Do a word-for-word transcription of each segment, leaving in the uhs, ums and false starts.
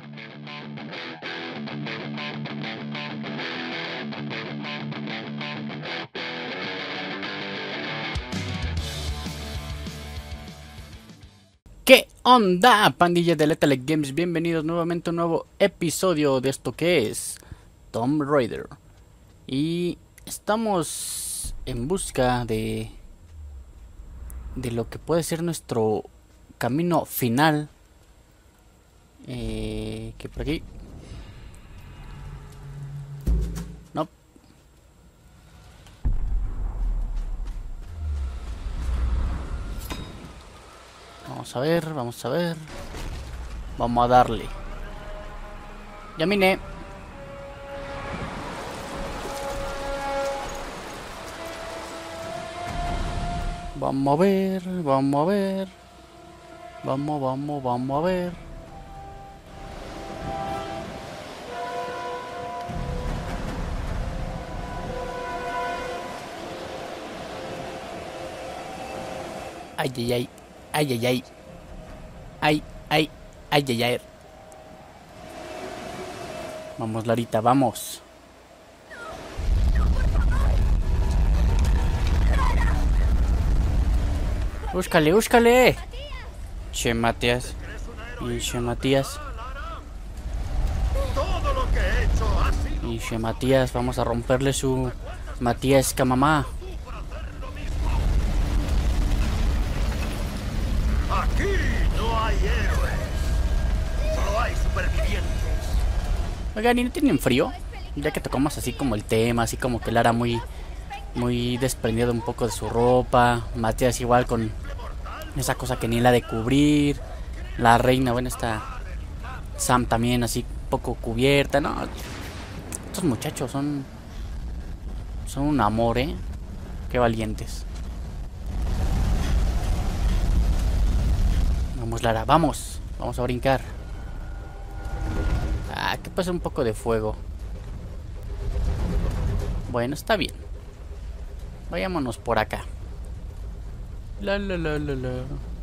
¿Qué onda, pandilla de Lethal Games? Bienvenidos nuevamente a un nuevo episodio de esto que es Tomb Raider. Y estamos en busca de de lo que puede ser nuestro camino final. Eh, que por aquí. No. Vamos a ver, vamos a ver. Vamos a darle. Ya miné. Vamos a ver, vamos a ver. Vamos, vamos, vamos a ver. Ay, ay, ay. Ay, ay, ay. Ay, ay, ay, ay, ay. Vamos, Larita, vamos. Búscale, búscale. Che, Matías. Y che, Matías. Y che, Matías. Vamos a romperle su Matíasca mamá. Aquí no hay héroes, solo hay supervivientes. Oigan, ¿y no tienen frío? Ya que tocamos así como el tema, así como que Lara muy muy desprendido un poco de su ropa, Matías igual con esa cosa que ni la de cubrir, la reina, bueno, está Sam también así poco cubierta, ¿no? Estos muchachos son son un amor, ¿eh? Qué valientes. Vamos, Lara, vamos. Vamos a brincar. Ah, que pasa un poco de fuego. Bueno, está bien. Vayámonos por acá. La la la la la.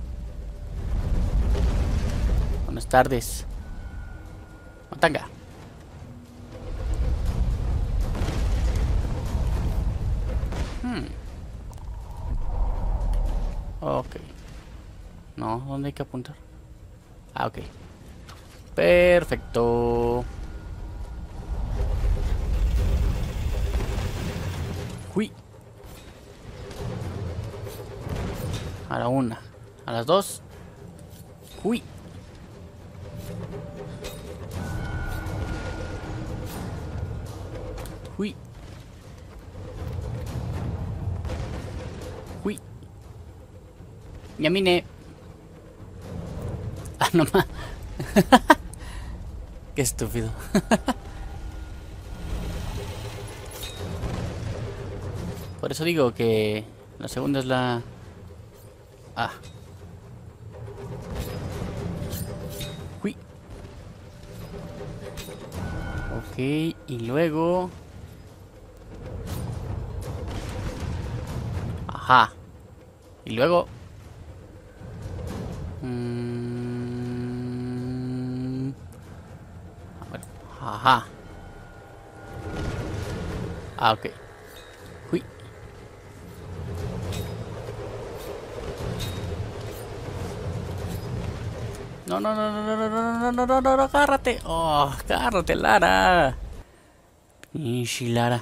Buenas tardes. Matanga. Hmm. Ok. No, ¿dónde hay que apuntar? Ah, ok. Perfecto. Uy. A la una. A las dos. Uy. Uy. Uy. Ya miné. Ah, no más. Qué estúpido. Por eso digo que la segunda es la... Ah. Uy. Ok, y luego... Ajá. Y luego... Mmm... A ver. Ajá. Ah, ok. Uy. No, no, no, no, no, no, no, no, no, no, no, agárrate. Oh, agárrate, Lara. Ishi, Lara.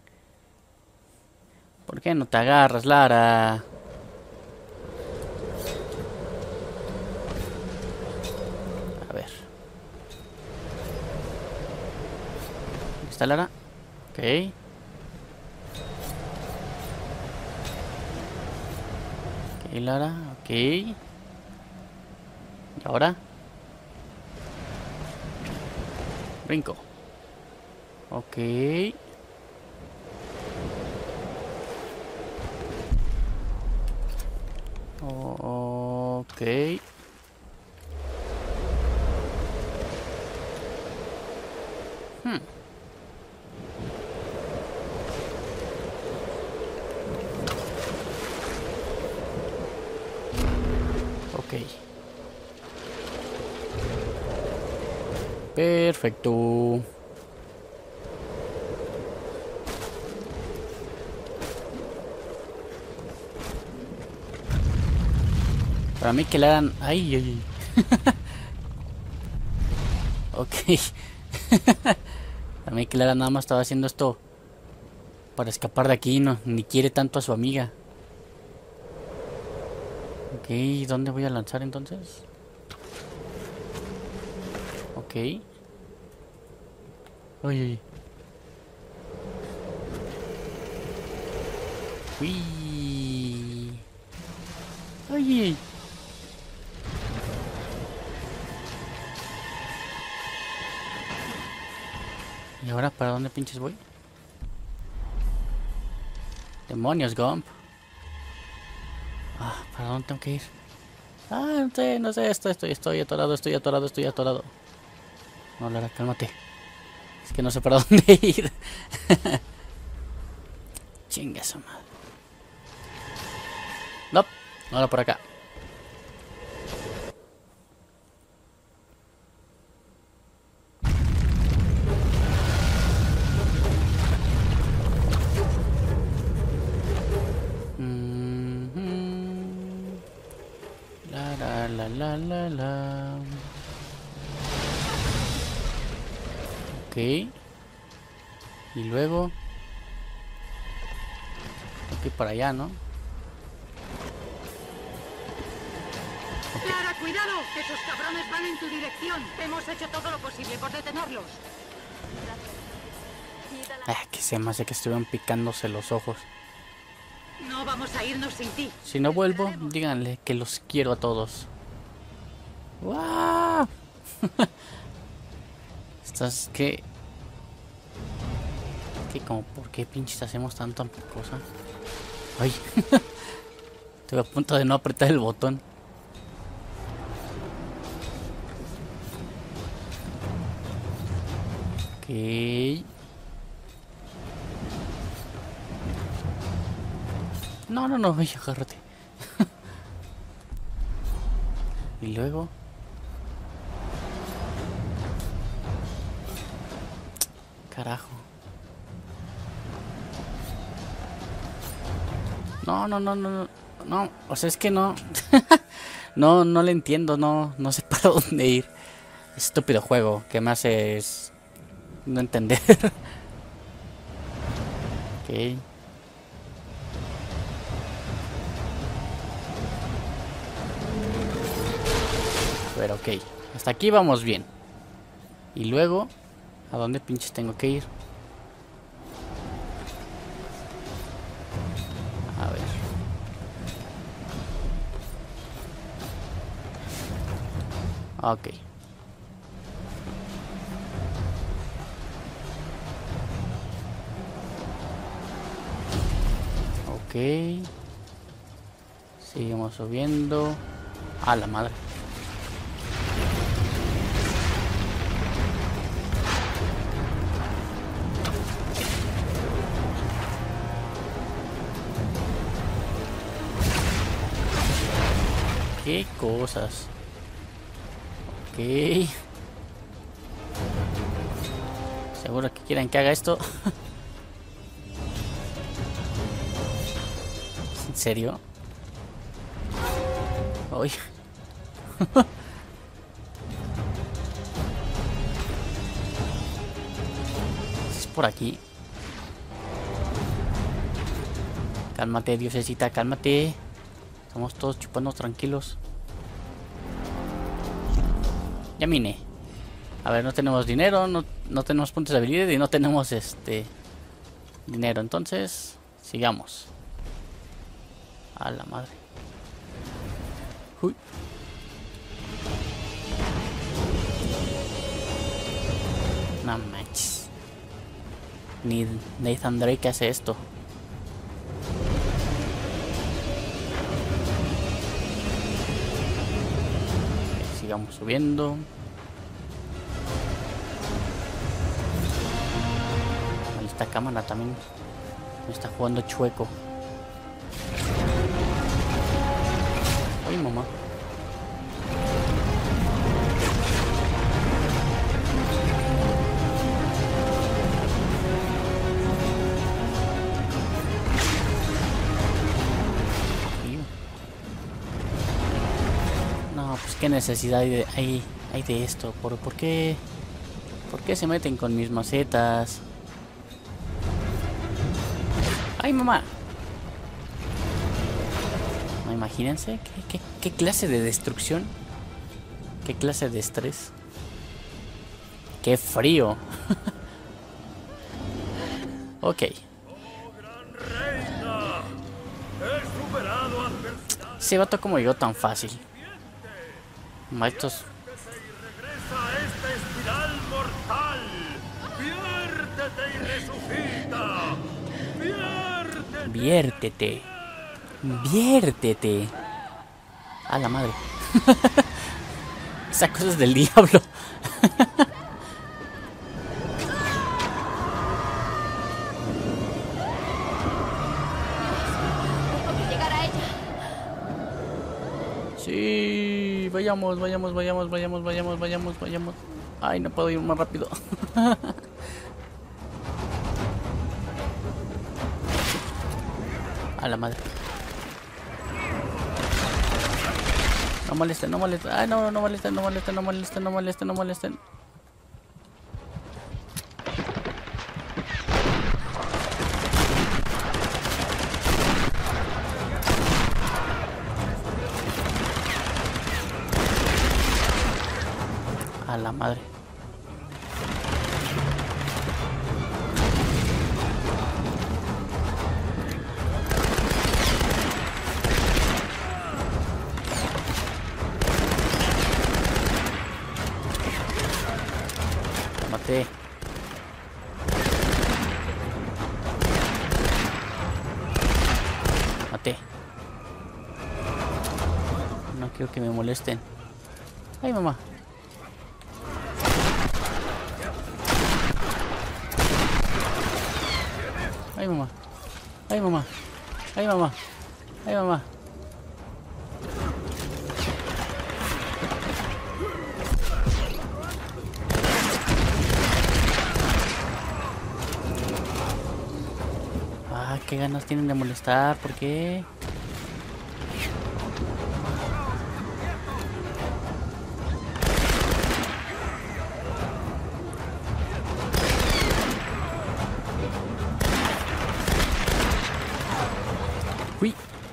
¿Por qué no te agarras, Lara? A ver. ¿Está Lara? Ok. Ok, Lara, ok. ¿Y ahora? Brinco. Ok. Oh, ok. Hmm. Ok. Perfecto. Para mí que le hagan... Ay, ay, ay. Ok. Para mí que Lara nada más estaba haciendo esto para escapar de aquí, no, ni quiere tanto a su amiga. Ok, ¿dónde voy a lanzar entonces? Ok. Uy, uy. Uy. Uy. ¿Y ahora para dónde pinches voy? Demonios, Gump. Ah, ¿para dónde tengo que ir? Ah, no sé, no sé, estoy, estoy, estoy atorado, estoy atorado, estoy atorado. No, Lara, cálmate. Es que no sé para dónde ir. Chinga su madre. No, ahora por acá. La la la la la. Ok. Y luego ok, para allá, ¿no? Okay. Clara, cuidado, esos cabrones van en tu dirección. Hemos hecho todo lo posible por detenerlos. Ah, que se me hace que estuvieron picándose los ojos. No vamos a irnos sin ti. Si no vuelvo, díganle que los quiero a todos. ¡Wow! Estás que... que como, ¿por qué pinches hacemos tanta cosa? ¡Ay! Estoy a punto de no apretar el botón. Ok. No, no, no, ay, agárrate. Y luego... Carajo. No, no, no, no, no. No, o sea, es que no. No, no le entiendo, no, no sé para dónde ir. Estúpido juego que me hace es no entender. Ok. Pero ok, hasta aquí vamos bien. Y luego, ¿a dónde pinches tengo que ir? A ver. Ok. Ok. Seguimos subiendo. A la madre. Qué cosas. Ok. Seguro que quieren que haga esto. ¿En serio? Uy. ¿Es por aquí? Cálmate, diosecita, cálmate. Estamos todos chupando tranquilos. Ya mine. A ver, no tenemos dinero, no, no tenemos puntos de habilidad y no tenemos este dinero. Entonces, sigamos. A la madre. Uy. No manches. Ni Nathan Drake hace esto. Sigamos subiendo. Esta cámara también me está jugando chueco. Ay, mamá. ¿Qué necesidad hay de, hay, hay de esto? ¿Por, ¿Por qué? ¿Por qué se meten con mis macetas? ¡Ay, mamá! No, imagínense ¿qué, qué, qué clase de destrucción. Qué clase de estrés. Qué frío. Ok. Ese vato como llegó tan fácil. Estos... Regresa a esta espiral mortal. Viértete y resucita. Viértete. Viértete. Viértete. A la madre. Esa cosa es del diablo. Sí, vayamos, vayamos, vayamos, vayamos, vayamos, vayamos, vayamos. Ay, no puedo ir más rápido. A la madre. No molesten, no molesten. Ay, no, no molesten, no molesten, no molesten, no molesten, no molesten. A la madre. Lo maté. Maté. No quiero que me molesten. Ay, mamá. Ay, mamá. Ay, mamá. Ay, mamá. Ay, mamá. Ah, qué ganas tienen de molestar. ¿Por qué? Uy.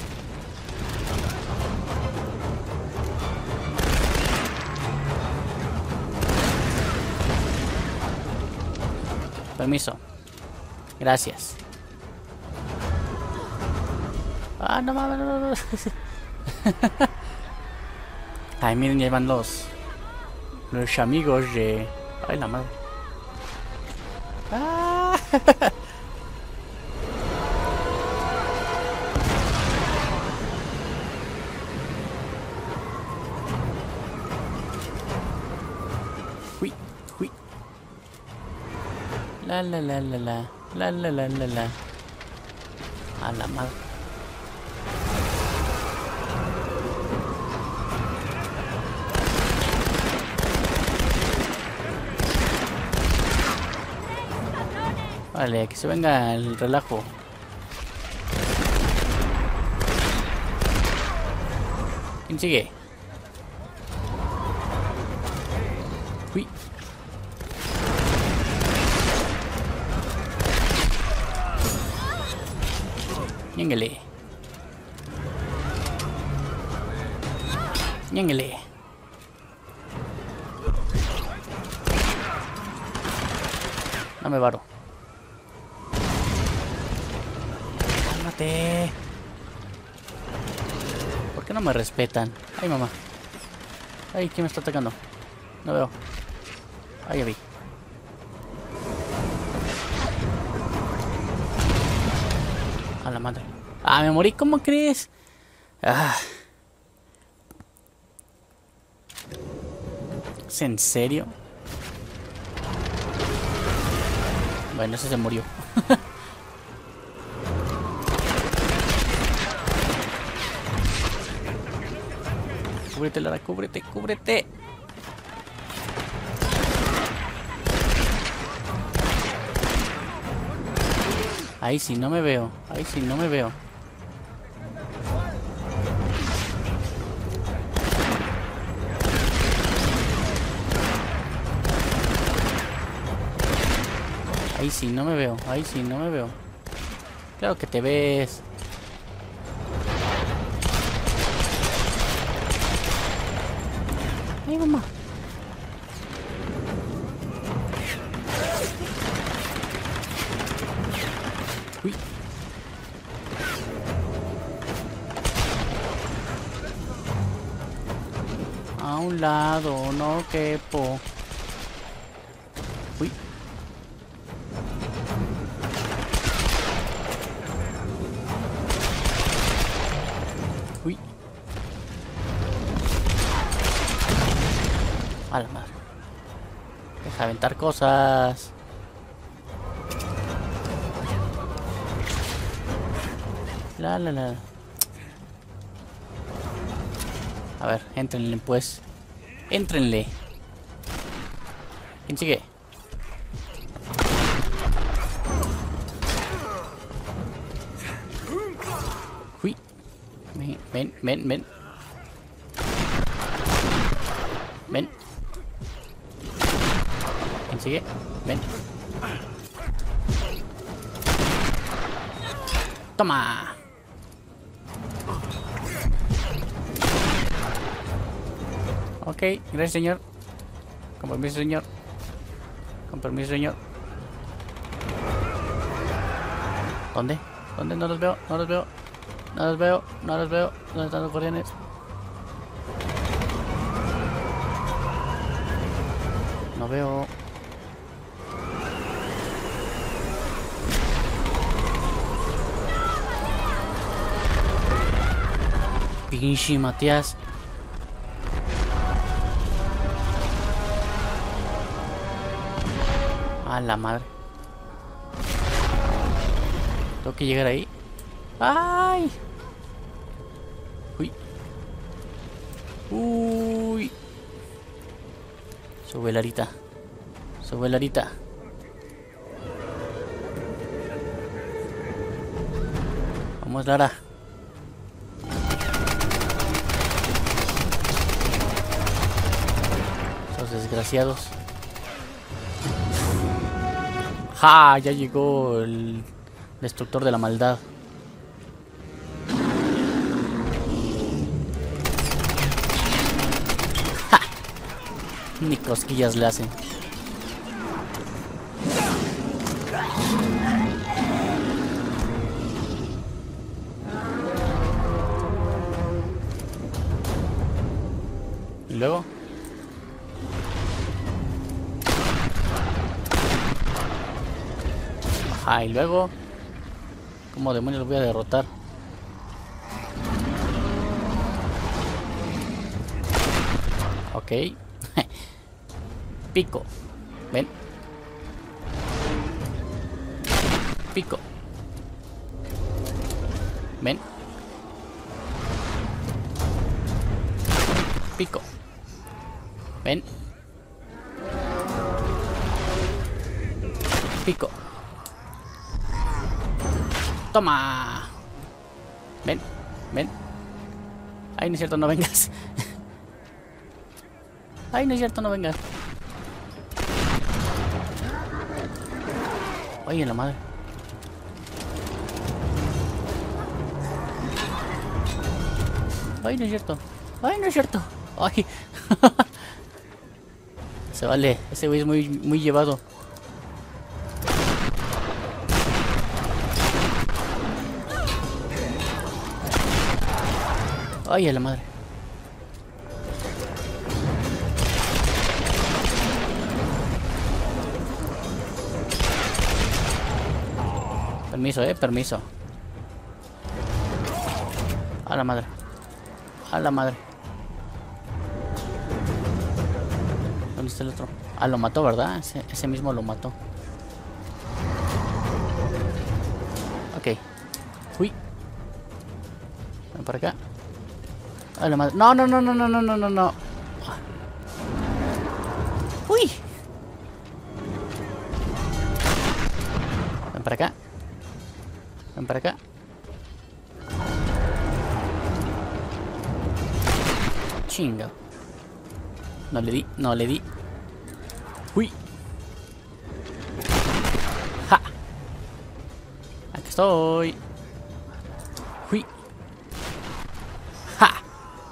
Permiso. Gracias. Ah, no mames, no, no, no. Ay, miren, ya van los los amigos de... Ay, la madre. Ah. Uy, uy. La la la la la. La la la la la. A la madre. Vale, que se venga el relajo. ¿Quién sigue? Uy. Ñéngale. Ñéngale. No me varo. Cálmate. ¿Por qué no me respetan? Ay, mamá. Ay, ¿quién me está atacando? No veo. Ahí ya vi. A la madre. Ah, me morí, ¿cómo crees? Ah. ¿Es en serio? Bueno, ese se murió. Cúbrete, Lara, cúbrete, cúbrete. Ahí sí no me veo. Ahí sí no me veo. Ahí sí, no me veo. Ahí sí, no me veo. Claro que te ves. Ay, mamá. Uy. A un lado, no quepo. Uy. Uy. A la madre. Deja aventar cosas. La la la. A ver, éntrenle pues. Éntrenle. ¿Quién sigue? Uy. Ven, ven, ven, ven. Ven. ¿Quién sigue? Ven. Toma. Ok, gracias señor. Con permiso señor. Con permiso señor. ¿Dónde? ¿Dónde? No los veo, no los veo. No los veo, no los veo. ¿Dónde están los guardianes? No veo. Pinche Matías. A la madre. Tengo que llegar ahí. ¡Ay! Uy. Uy. Sube Larita. Sube Larita. Vamos, Lara. Esos desgraciados. ¡Ja! Ya llegó el destructor de la maldad. ¡Ja! Ni cosquillas le hacen. Y luego... Ah, y luego, ¿cómo demonios lo voy a derrotar? Ok. Pico. Ven. Pico. Ven. Pico. Ven. Pico. Toma. Ven, ven. Ay, no es cierto, no vengas. Ay, no es cierto, no vengas. Oye, la madre. Ay, no es cierto. Ay, no es cierto. Ay. Se vale. Ese güey es muy, muy llevado. Ay, a la madre. Permiso, eh, permiso. A la madre. A la madre. ¿Dónde está el otro? Ah, lo mató, ¿verdad? Ese, ese mismo lo mató. Ok. Uy. Ven para acá. A la madre. No, no, no, no, no, no, no, no, no. Uy. Ven para acá. Ven para acá. Chinga. No le di, no le di. Uy. estoy. Uy. ¡Ja!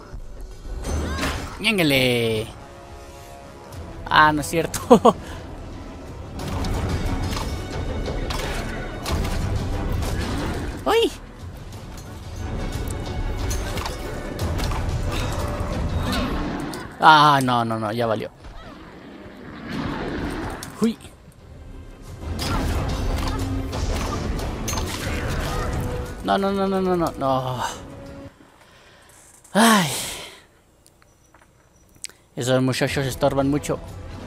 ¡Ñéngale! Ah, no es cierto. ¡Uy! Ah, no, no, no, ya valió. Uy. No, no, no, no, no, no, no. Ay. Esos muchachos estorban mucho.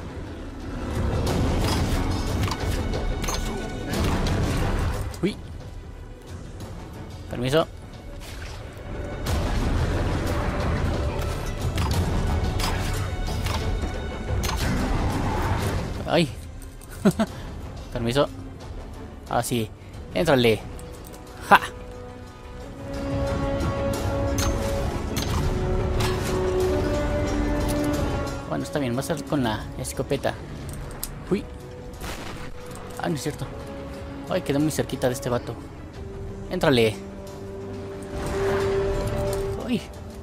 Uy. Permiso. Ay. Permiso. Ahora sí. Éntrale. Ja. Bueno, está bien. Va a ser con la escopeta. Uy. Ah, no es cierto. Ay, quedé muy cerquita de este vato. Éntrale. Uy.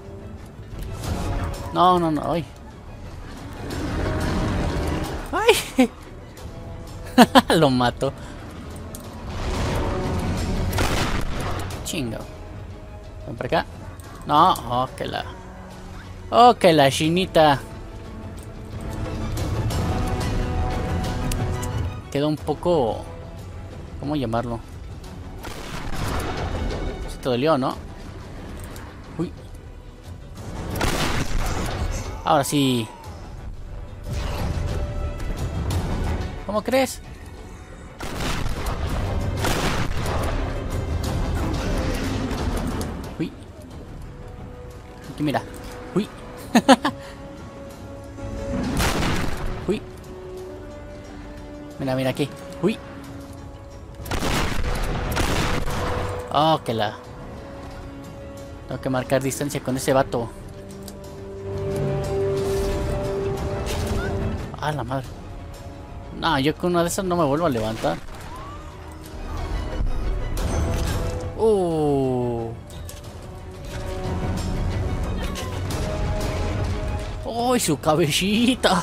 No, no, no. Ay. ¡Ay! Lo mato. Chingo. Ven para acá. No, oh, que la. Oh, que la chinita. Quedó un poco. ¿Cómo llamarlo? Se te dolió, ¿no? Uy. Ahora sí. ¿Cómo crees? Uy. Aquí mira. Uy. Uy. Mira, mira aquí. Uy. Oh, que la. Tengo que marcar distancia con ese vato. Ah, la madre. No, yo con una de esas no me vuelvo a levantar. Uh. ¡Uy, su cabecita!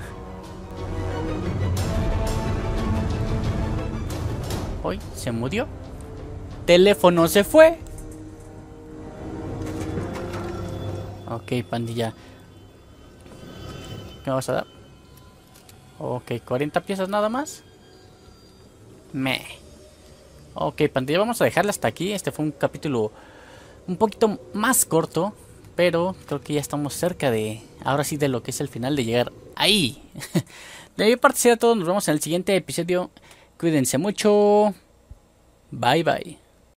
Uy, se murió. Teléfono se fue. Ok, pandilla. ¿Qué me vas a dar? Ok, cuarenta piezas nada más. Me. Ok, pandilla, vamos a dejarla hasta aquí. Este fue un capítulo un poquito más corto, pero creo que ya estamos cerca de, ahora sí, de lo que es el final, de llegar ahí. De mi parte será todo, nos vemos en el siguiente episodio. Cuídense mucho. Bye bye.